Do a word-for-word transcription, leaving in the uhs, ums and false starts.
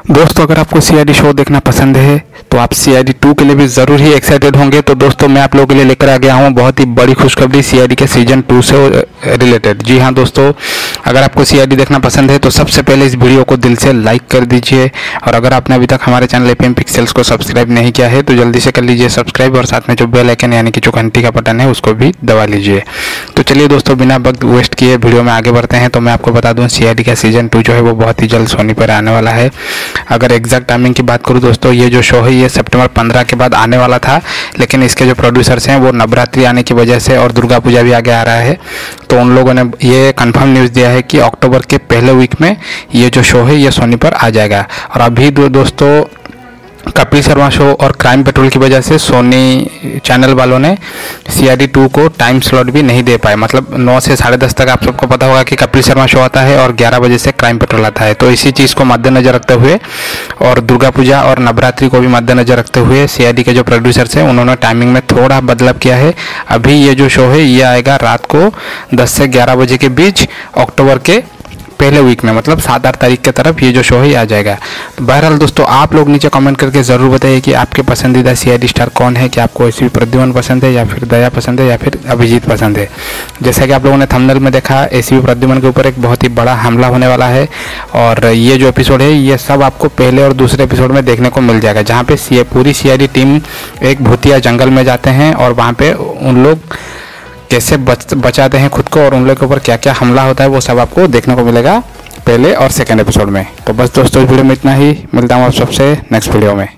दोस्तों अगर आपको सी आई डी शो देखना पसंद है तो आप सी आई डी टू के लिए भी ज़रूर ही एक्साइटेड होंगे। तो दोस्तों मैं आप लोगों के लिए लेकर आ गया हूँ बहुत ही बड़ी खुशखबरी सी आई डी के सीजन टू से रिलेटेड। जी हाँ दोस्तों, अगर आपको सी आई डी देखना पसंद है तो सबसे पहले इस वीडियो को दिल से लाइक कर दीजिए, और अगर आपने अभी तक हमारे channel A P M pixels को सब्सक्राइब नहीं किया है तो जल्दी से कर लीजिए सब्सक्राइब, और साथ में जो बेल आइकन यानी कि जो घंटी का बटन है उसको भी दबा लीजिए। तो चलिए दोस्तों, बिना वक्त वेस्ट किए वीडियो में आगे बढ़ते हैं। तो मैं आपको बता दूँ सी आई डी का सीजन टू जो है वो बहुत ही जल्द सोनी पर आने वाला है। अगर एग्जैक्ट टाइमिंग की बात करूँ दोस्तों, ये जो शो है ये सितंबर पंद्रह के बाद आने वाला था, लेकिन इसके जो प्रोड्यूसर्स हैं वो नवरात्रि आने की वजह से और दुर्गा पूजा भी आगे आ रहा है, तो उन लोगों ने ये कंफर्म न्यूज़ दिया है कि अक्टूबर के पहले वीक में ये जो शो है ये सोनी पर आ जाएगा। और अभी दो दोस्तों कपिल शर्मा शो और क्राइम पेट्रोल की वजह से सोनी चैनल वालों ने सी आई डी टू को टाइम स्लॉट भी नहीं दे पाए। मतलब नौ से साढ़े दस तक आप सबको पता होगा कि कपिल शर्मा शो आता है और ग्यारह बजे से क्राइम पेट्रोल आता है। तो इसी चीज़ को मद्देनजर रखते हुए और दुर्गा पूजा और नवरात्रि को भी मद्देनजर रखते हुए सी आई डी के जो प्रोड्यूसर्स हैं उन्होंने टाइमिंग में थोड़ा बदलाव किया है। अभी ये जो शो है ये आएगा रात को दस से ग्यारह बजे के बीच अक्टूबर के पहले वीक में, मतलब सात आठ तारीख की तरफ ये जो शो है आ जाएगा। तो बहरहाल दोस्तों, आप लोग नीचे कमेंट करके ज़रूर बताइए कि आपके पसंदीदा सी आई डी स्टार कौन है, कि आपको एस वी प्रद्युमन पसंद है या फिर दया पसंद है या फिर अभिजीत पसंद है। जैसा कि आप लोगों ने थंबनेल में देखा, एस वी प्रद्युमन के ऊपर एक बहुत ही बड़ा हमला होने वाला है, और ये जो एपिसोड है ये सब आपको पहले और दूसरे एपिसोड में देखने को मिल जाएगा, जहाँ पे सी पूरी सी आई डी टीम एक भूतिया जंगल में जाते हैं और वहाँ पे उन लोग कैसे बच बचाते हैं खुद को और उन लोगों के ऊपर क्या क्या हमला होता है वो सब आपको देखने को मिलेगा पहले और सेकंड एपिसोड में। तो बस दोस्तों, इस वीडियो में इतना ही। मिलता हूँ आप सबसे नेक्स्ट वीडियो में।